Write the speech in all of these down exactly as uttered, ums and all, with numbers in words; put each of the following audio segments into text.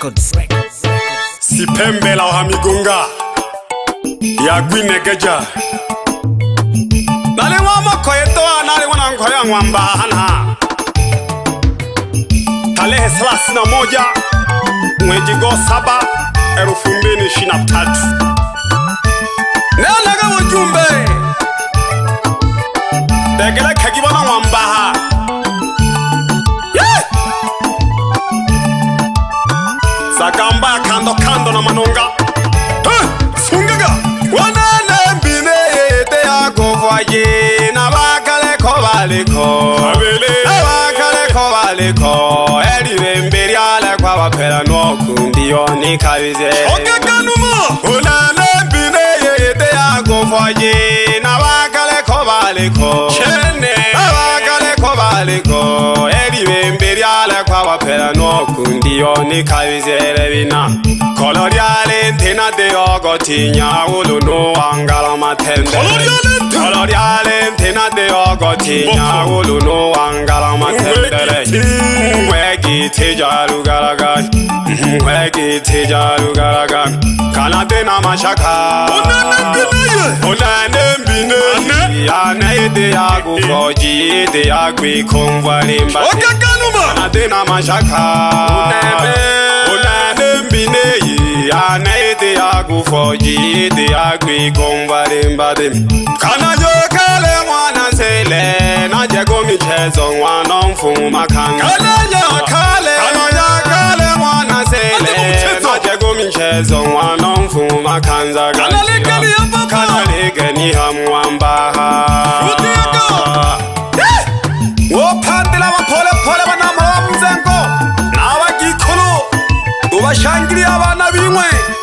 Records. Sipembela wa migunga ya Gwinegeja nale wama koyetoa nale wana nkoya ngwamba hana tarehe thelathini na moja mwezi wa saba elfu mbili ishirini na tatu nelaga wajumbe degele kagibana ngwamba ha Sakamba kando kando na manonga hey, sungaga wanane mbine te agovaye na bakale ko baliko abele na bakale ko baliko eli mberi ale kwa bapela no kundiyo ni kabize okakanuma wanane mbine te agovaye na bakale ko baliko chene na bakale ko baliko eli mberi ale kwa bapela no kundiyo ni kabize Bina Coloriale Tina de Ogotinya Ulu no Angala Matende Coloriale Tina de Ogotinya Ulu no Angala Matende Wegi Tijaru Garaga Wegi Tijaru Garaga Kanatena Mashaka Unane Bine Ane de Agu Foji de Agui Kongwalimba Kanatena Mashaka Mbine ane te agu foji te agui kombare mbade kana yo kale mwana sele na jego michezo mwana mfuma kanga kana yo kale kana yo kale mwana sele na jego michezo mwana mfuma kanza kana legeni hapa kana legeni hamwamba wo pandela wa pole pole bana mzango na wagikolo Ubashangiri abana bimwe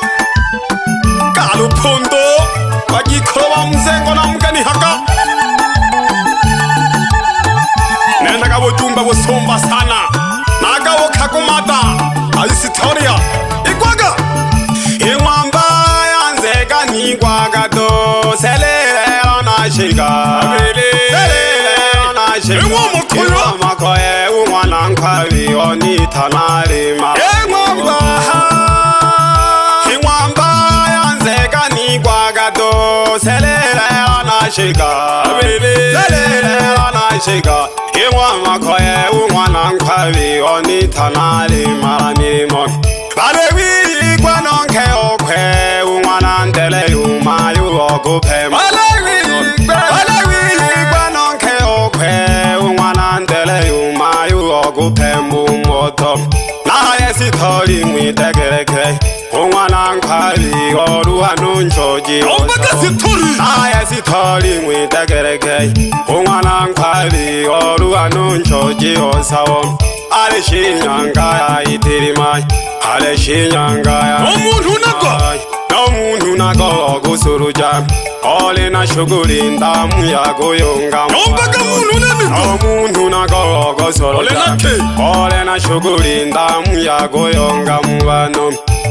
Kalupondo bagikoro bamzengo na mugani haka Nenda gabo jumba busomba sana Nagabo kakumata Ayisitoria Igwaga Imwamba yanzega nigwaga do Selele anashiga Selele anashiga Imwa makoyo Imwa makoye umwana nkari onita narima Imwamba Imwamba yanzega nigwaga do Selele anashiga Selele anashiga Imwa makoye umwana nkari onita narima nimo Balewi kwa nonke okwe umwana ndele yuma yuogupe Balewi Balewi kwa nonke okwe umwana ndele yuma yuogupe mbumoto Naye sitori mwitegereke umwana nkari oruwa nunjoji Ombaga sitori Naye sitori mwitegereke umwana nkari oruwa nunjoji osawo Ale shinyanga ya itirimai Ale shinyanga ya Omuntu nago Omuntu nago gusuruja Ole na shuguri ndamu ya goyonga Ombaga muntu nani Omuntu nago gusuruja Ole na shuguri ndamu ya goyonga mubano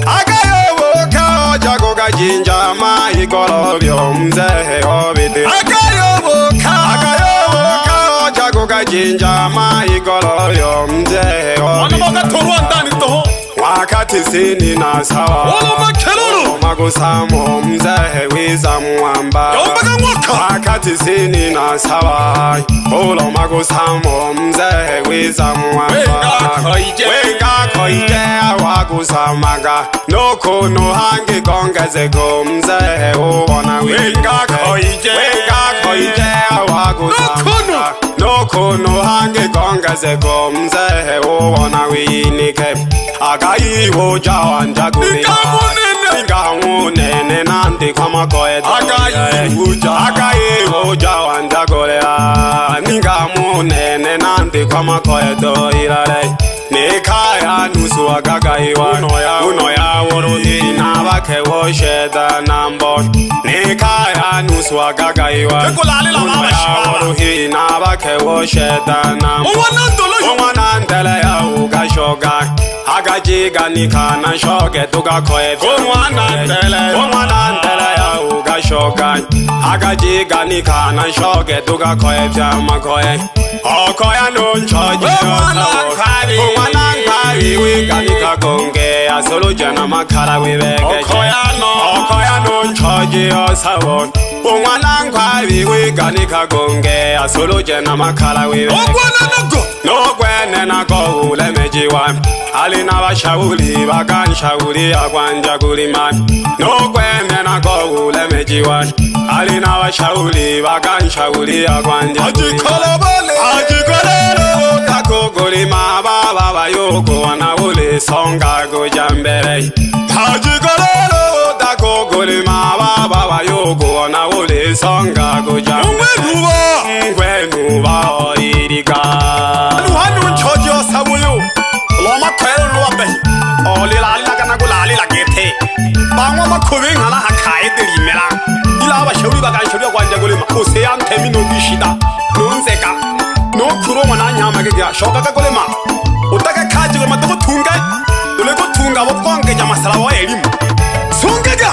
Akayoboka jago gajinja mahigorobyo mzehe obide Akayoboka Akayoboka jago gajinja mahigorobyo mzehe obide Wanaboga toruwa ndani toho Wakati sini na sawa Wala makelolo Magusamo mzehe wiza mwamba Yombaga mwaka Wakati sini na sawa Wala magusamo mzehe wiza mwamba Wenga koije Wenga koije Wagusamaga Noko no hangi gongeze ko mzehe ubona Wenga koije Wenga koije Wagusamaga Noko no hangi gongeze ko mzehe ubona winike Agayi hoja wanjaguri Ingamu nene nandi kwa makoe Agayi hoja Agayi hoja wanjaguri Ingamu nene nandi kwa makoe doirare Nikaya nusu agagayiwa Unoya worudi nabake wosheda nambo Nikaya nusu agagayiwa Unoya worudi nabake wosheda nambo Umwanandele ya ugashoga Agajiga nikana shoge tuga koe Umwanandele Umwanandele ya ugashoga Agajiga nikana shoge tuga koe Vyama koe Okoya nunchoji Umwanandele Umwanandele Wiga nika gonge solo jana makala wibeke okoyano okoyano nchoji osawon umwana nkwabi wiganika gonge solo jana makala wibeke ogwana nago no gwene nago ulemejiwa ali nabashawuli bakanshawuli agwanja kuliman no gwene nago ulemejiwa ali nabashawuli bakanshawuli agwanja ajikolobole ajikolero takogolima baba bayoko wanawule songa gojambere ajikolero takogolima baba bayoko wanawule songa gojambere ngwenuba oirika hanu nchoji osabuyo loma kwelo lobe olila alila kana kulali la gete bangwa makhobe ngana hakai dilimela ila bashawuli bakanshawuli agwanja kulima osean temino bishida nonzeka no kuro mwana nyama kega shoka ka kolema utaka kaji ko matoko tunga dole ko tunga bo konge jama sala wa elimu sungega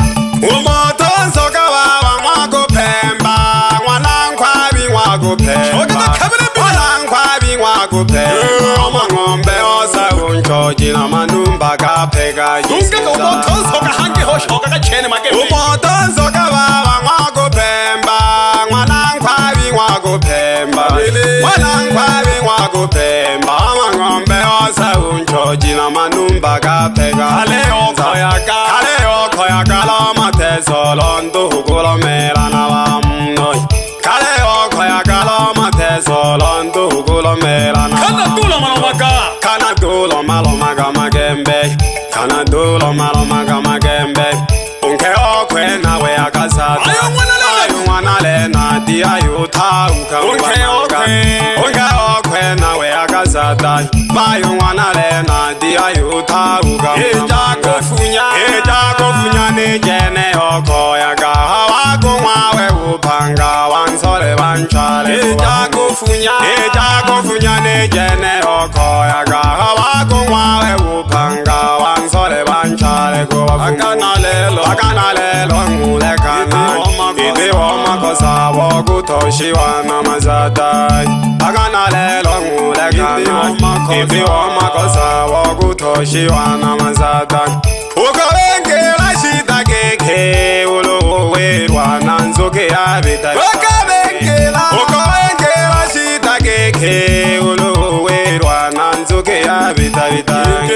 umota soka baba mwako pemba mwana nkwabi mwako pemba shoka ka kabele mwana nkwabi mwako pemba ngombe osa unchoji na manumba ka pega sungega umota soka hange ho shoka ka chene make umota soka baba mwako pemba mwana nkwabi mwako pemba mwana nkwabi mwako pemba ngombe osa unchoji na manumba ka pega kale okoyaka kale okoyaka lo mateso londo hukulo mela na bamno kale okoyaka lo mateso londo hukulo mela na kana dulo malomaka kana dulo malomaka magembe kana dulo malomaka magembe unke okwe nawe akasata ayo mwana le ayo mwana le na di ayo tauka unke okwe unke okwe nawe akasata bayo mwana le na di ayo tauka eja kofunya eja kofunya ne jene okoyaka wako mwawe upanga wansole banchale eja kofunya eja kofunya ne jene okoyaka wako mwawe upanga wansole banchale ko akana lelo akana lelo ngule kana ide woma kosa wokutoshi wana mazata akana lelo ngule kana ide woma kosa wokutoshi wana mazata ukabengela shita keke ulo werwa nanzoke yabita ukabengela ukabengela shita keke ulo werwa nanzoke yabita bita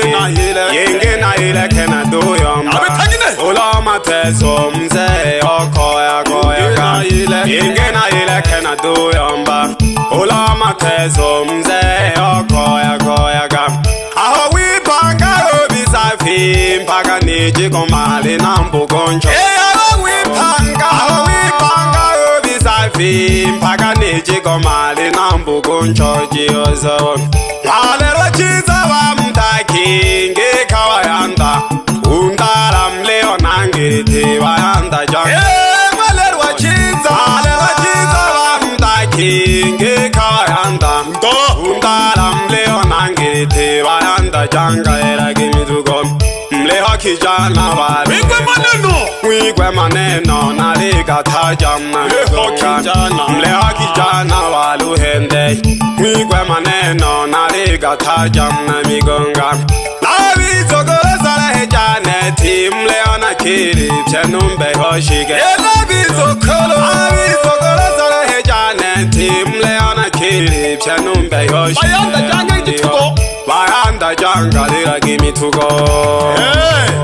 yenge na ile kena doyomba ulo mateso mze okoya koya yenge na ile kena doyomba ulo mateso mze okoya koya aho wipanga obisafi mpaka niji komali na mbugoncho aho wipanga aho wipanga obisafi mpaka niji komali na mbugoncho jiozo walero chiza wa mtaki nge kawayanda undala mleo nangiriti wayanda jang walero chiza walero chiza wa mtaki nge kawayanda undala mleo nangiriti wayanda janga era gimitugo mleho kijana wale wigwe maneno wigwe maneno nalika tajamna migonga mleho kijana waluhende wigwe maneno nalika tajamna migonga labi zogolo sala hejane tim leo na kiri chenumbe hoshige labi zogolo labi zogolo sala hejane tim leo na kiri chenumbe hoshige bayanda janga itugo bayanda janga lira gimitugo hey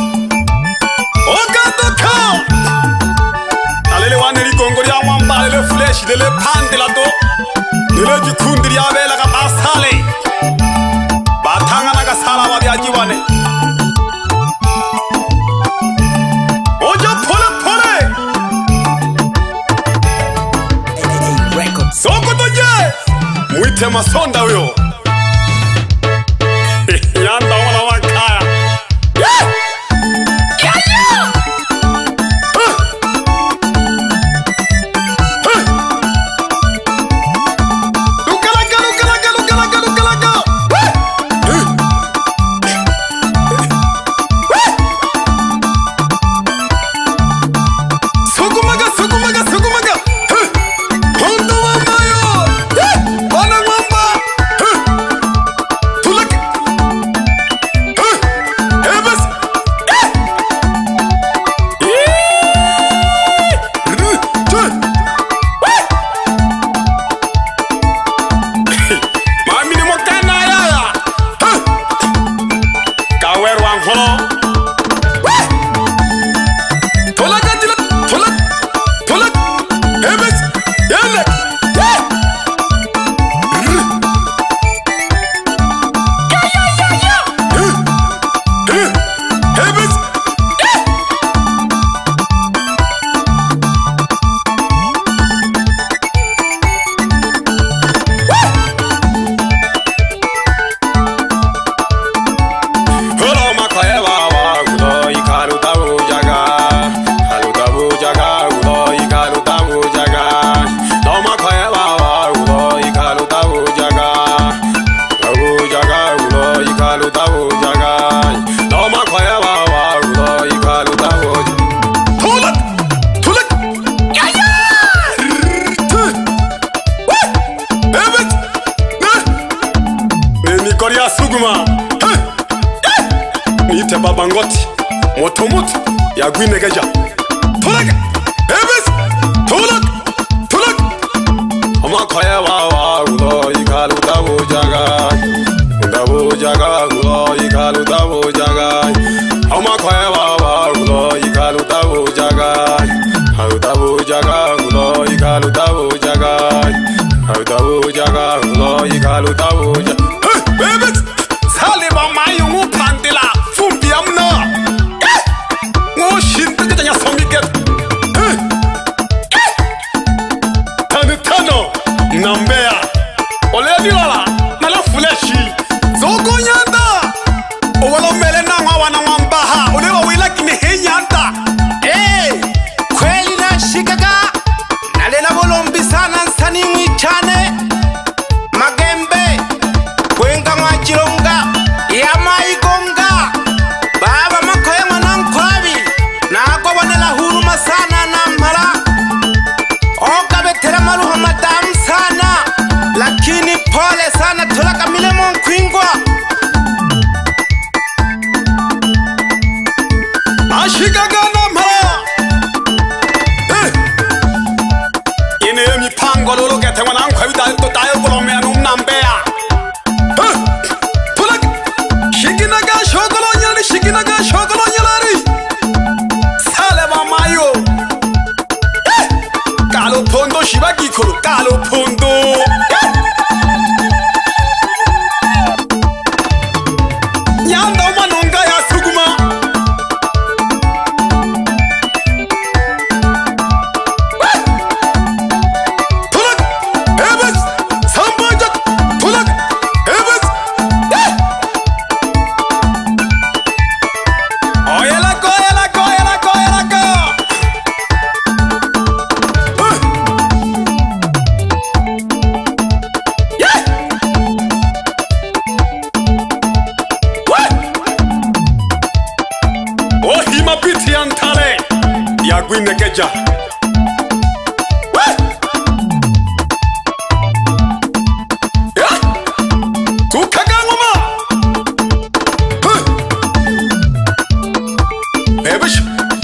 okandoka alele wane ligongo lya mwamba lele flesh lele pande la do lele jikundi lya bela ka basale batanga na kasala wa byajiwane ojo pole pole soko toje muite masonda huyo yanda wala wakaya Huh! Songoti Motomut Yagwinegeja Tulak Ebis Tulak Tulak Ama kaya wawa Ulo ikalu tabu jaga Tabu jaga Ulo ikalu tabu jaga Ama kaya wawa Ulo ikalu tabu jaga Tabu jaga Ulo ikalu tabu jaga Tabu jaga Ulo ikalu tabu jaga Ebis Saliba mayu pandila Fumbi amna Ngo shinta janya somiget Tani tano Nambea Ole dilala Nala fuleshi Zogo nyanda Owala mele na wana wambaha Ole wa wila kine he nyanda Eh Kweli na shikaga Nalela volombi sana nsani mwichane Magembe Kwenga mwachilonga Yama igonga Baba makoye mwanankwami Nako wanela huruma sana na mpala Oka betera maruha madamu sana Lakini pole sana tulaka milemo nkwingwa Ashikaga namha Eh Ine mipango lolo gete wanankwabi da to tayo kolomea numnambea Eh Tulak Shikinaga shokolonyali Shikinaga shokolonyalari Salema mayo Eh Kalo pondo shibagi kuru Kalo pondo Eh Nyanda manonga ya suguma Eh Tulak Ebes Sambajak Tulak Ebes Eh Oyelako oyelako oyelako oyelako Eh Yeah What Oh hima piti antale Yagwinegeja What Yeah Tukagangoma Huh Ebish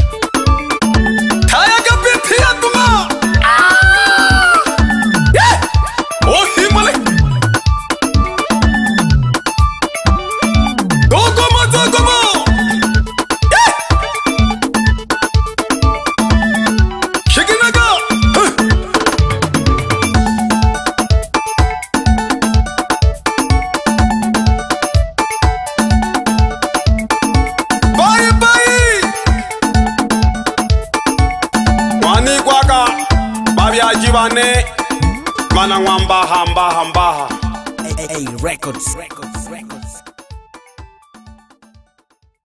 Tayaga piti antuma Ah Yeah Oh himale Dogomo dogomo Yeah Shikinaga Huh Bye bye Wani kwaga Babi ajibane Mana ngwambaha mbaha mbaha Hey, hey, records, records